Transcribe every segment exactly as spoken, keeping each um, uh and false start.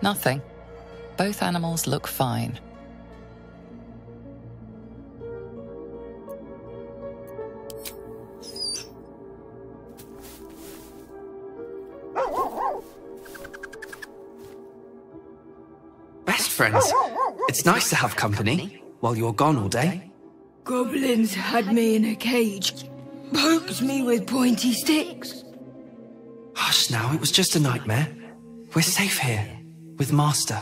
Nothing. Both animals look fine. Best friends. It's nice to have company while you're gone all day. Goblins had me in a cage, poked me with pointy sticks. Hush now, it was just a nightmare. We're safe here, with Master.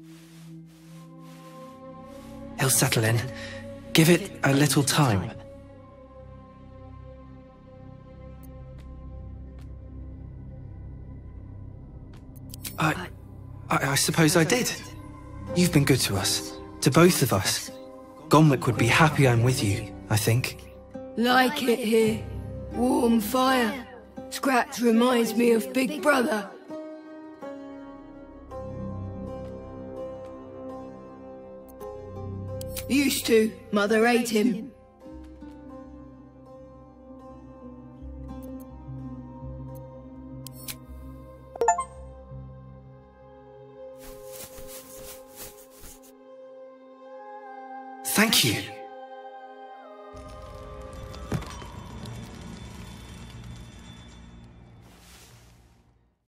He'll settle in. Give it a little time. I... I, I suppose I did. You've been good to us. To both of us. Gonwick would be happy I'm with you, I think. Like it here. Warm fire. Scratch reminds me of Big Brother. Used to. Mother ate him. Thank you.